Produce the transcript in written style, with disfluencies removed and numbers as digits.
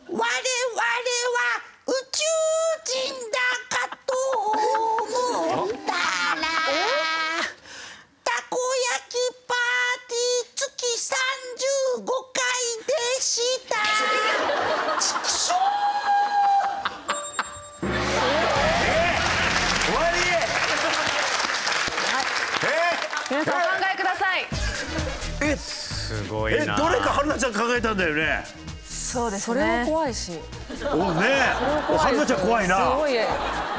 我々は宇宙人だかと思ったらたこ焼きパーティー月35回でした。畜生。 終わり。 皆さんお考えください。 すごいな。 どれか春菜ちゃん考えたんだよね。 そうですね。 それも怖いし。 おね。春菜ちゃん怖いな。 すごい。